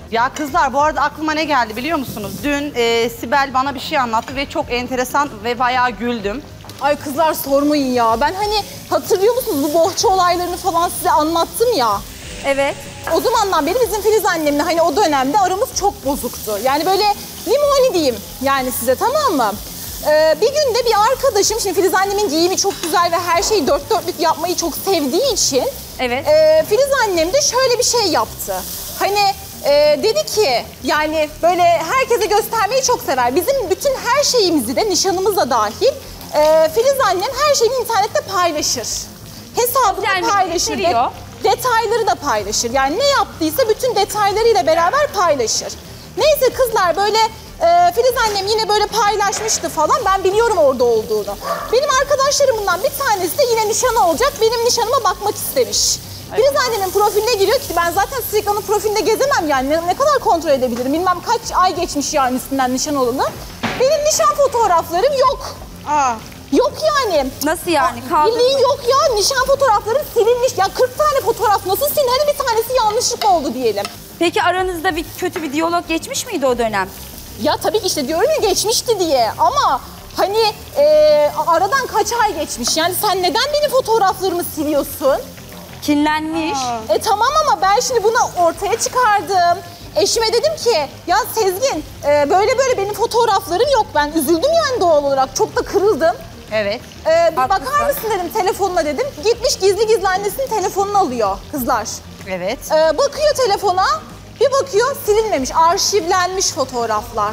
Ya kızlar bu arada aklıma ne geldi biliyor musunuz? Dün Sibel bana bir şey anlattı ve çok enteresan ve bayağı güldüm. Ay kızlar sormayın ya. Ben hani hatırlıyor musunuz bu bohça olaylarını falan size anlattım ya. Evet. O zamandan beri bizim Filiz annemle hani o dönemde aramız çok bozuktu. Yani böyle limoni diyeyim yani size, tamam mı? Bir gün de bir arkadaşım, şimdi Filiz annemin giyimi çok güzel ve her şeyi dört dörtlük yapmayı çok sevdiği için Evet. Filiz annem de şöyle bir şey yaptı. Hani dedi ki yani böyle herkese göstermeyi çok sever. Bizim bütün her şeyimizi de nişanımıza dahil Filiz annem her şeyini internette paylaşır. Hesabını paylaşır. Detayları da paylaşır. Yani ne yaptıysa bütün detaylarıyla beraber paylaşır. Neyse kızlar böyle Filiz annem yine böyle paylaşmıştı falan. Ben biliyorum orada olduğunu. Benim arkadaşlarımdan bir tanesi de yine nişanı olacak. Benim nişanıma bakmak istemiş. Filiz annemin profiline giriyor ki ben zaten sürekli onun profilinde gezemem yani. Ne kadar kontrol edebilirim? Bilmem kaç ay geçmiş yani üstünden nişan olalı. Benim nişan fotoğraflarım yok. Aa. Yok yani. Nasıl yani? Kaldı Bildiğin mı? yok ya. Nişan fotoğraflarım silinmiş. Ya 40 tane fotoğraf nasıl silin? Hadi bir tanesi yanlışlık oldu diyelim. Peki aranızda bir kötü bir diyalog geçmiş miydi o dönem? Ya tabii ki işte diyorum ya geçmişti diye ama hani aradan kaç ay geçmiş? Yani sen neden benim fotoğraflarımı siliyorsun? Kinlenmiş. Tamam ama ben şimdi bunu ortaya çıkardım. Eşime dedim ki ya Sezgin böyle böyle benim fotoğraflarım yok. Ben üzüldüm yani doğal olarak. Çok da kırıldım. Evet. Bir bakar mısın dedim telefonuna dedim. Gitmiş gizli gizli annesinin telefonunu alıyor kızlar. Evet. Bakıyor telefona. Bir bakıyor silinmemiş, arşivlenmiş fotoğraflar.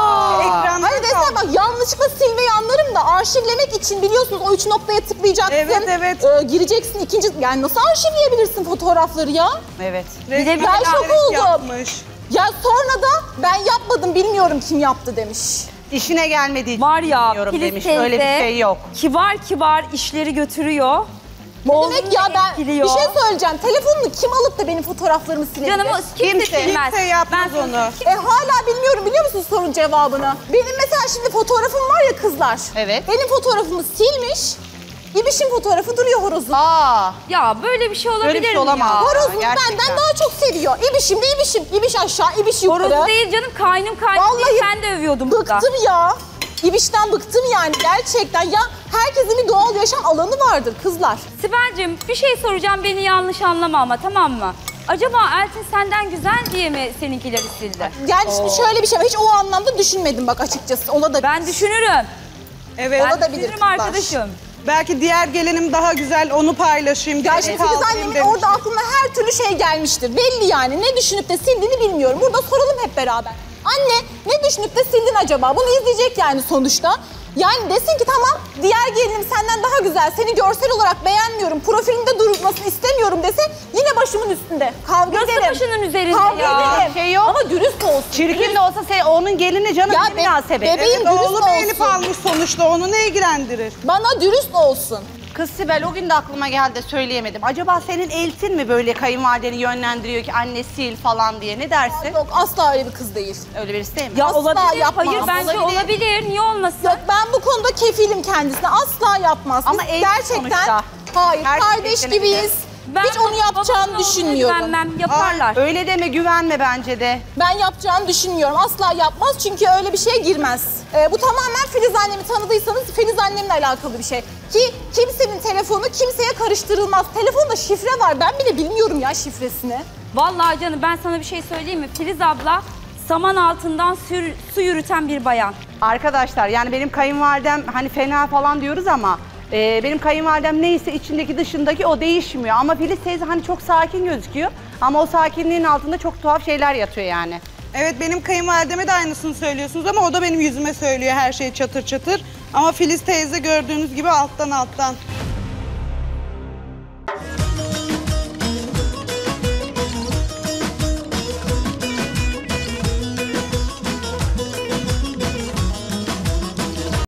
Hani desene bak yanlışlıkla silmeyi anlarım da arşivlemek için biliyorsunuz o 3 noktaya tıklayacaksın. Evet. Gireceksin ikinci, yani nasıl arşivleyebilirsin fotoğrafları ya? Evet. Bir de Ben şok oldum. Ya sonra da ben yapmadım bilmiyorum kim yaptı demiş. İşine gelmediği için var ya bilmiyorum Filiz demiş. teyze Öyle bir şey yok. kibar kibar işleri götürüyor. Ne demek ya ben etkiliyor. bir şey söyleyeceğim. Telefonunu kim alıp da benim fotoğraflarımı silebilir? Canım kimse silmez. Kimse yapmaz Ben onu. Hala bilmiyorum biliyor musunuz sorunun cevabını? Benim mesela şimdi fotoğrafım var ya kızlar. Evet. Benim fotoğrafımı silmiş. İbiş'in fotoğrafı duruyor horozun. Ya böyle bir şey olabilir Böyle bir şey mi olamaz. ya? Horozunu gerçekten. benden daha çok seviyor. İbiş'im de İbiş'im. İbiş aşağı, İbiş yukarı. Horoz değil canım kaynım Vallahi diye sen de övüyordun burada. Bıktım ya. İbiş'ten bıktım yani gerçekten. Ya herkesin bir doğal yaşam alanı vardır kızlar. Sibel'cim bir şey soracağım beni yanlış anlama ama tamam mı? Acaba Elçin senden güzel diye mi seninkileri sildi? Yani şimdi şöyle bir şey var. Hiç o anlamda düşünmedim bak açıkçası. Olabilir. Ben düşünürüm. Evet. Ben Olabilir düşünürüm kızlar. arkadaşım. Belki diğer gelinim daha güzel, onu paylaşayım diye. Ya şimdi Filiz annemin orada aklına her türlü şey gelmiştir. Belli yani. Ne düşünüp de sildiğini bilmiyorum. Burada soralım hep beraber. Anne ne düşünüp de sildin acaba? Bunu izleyecek yani sonuçta. Yani desin ki tamam diğer gelinim senden daha güzel. Seni görsel olarak beğenmiyorum. Profilinde durmasını istemiyorum dese yine başımın üstünde. Kavga Nasıl ederim. başının üzerinde Kavga ya? ederim. Şey yok. Ama dürüst olsun. Çirkin de olsa onun gelini canım Ya ne münasebet. bebeğim dürüst oğlu olsun. beğenip almış sonuçta, onu ne ilgilendirir? Bana dürüst olsun. Kız Sibel o gün de aklıma geldi de söyleyemedim. Acaba senin eltin mi böyle kayınvalideni yönlendiriyor ki anne sil falan diye, ne dersin? Yok asla öyle bir kız değil. Öyle birisi değil mi? Ya Asla olabilir. yapmaz. Hayır bence olabilir. Niye olmasın? Yok ben bu konuda kefilim kendisine. Asla yapmaz. Ama Biz ev gerçekten sonuçta. hayır Herkes kardeş beklenebilir. gibiyiz. Hiç onu yapacağını düşünmüyorum. Güvenmem, yaparlar. Öyle deme, güvenme bence de. Ben yapacağını düşünmüyorum. Asla yapmaz çünkü öyle bir şeye girmez. Bu tamamen Filiz annemi tanıdıysanız Filiz annemle alakalı bir şey. Ki kimsenin telefonu kimseye karıştırılmaz. Telefonda şifre var. Ben bile bilmiyorum ya şifresini. Vallahi canım ben sana bir şey söyleyeyim mi? Filiz abla saman altından su yürüten bir bayan. Arkadaşlar yani benim kayınvalidem hani fena falan diyoruz ama benim kayınvalidem neyse içindeki dışındaki o değişmiyor. Ama Filiz teyze hani çok sakin gözüküyor ama o sakinliğin altında çok tuhaf şeyler yatıyor yani. Evet benim kayınvalideme de aynısını söylüyorsunuz ama o da benim yüzüme söylüyor her şey çatır çatır. Ama Filiz teyze gördüğünüz gibi alttan.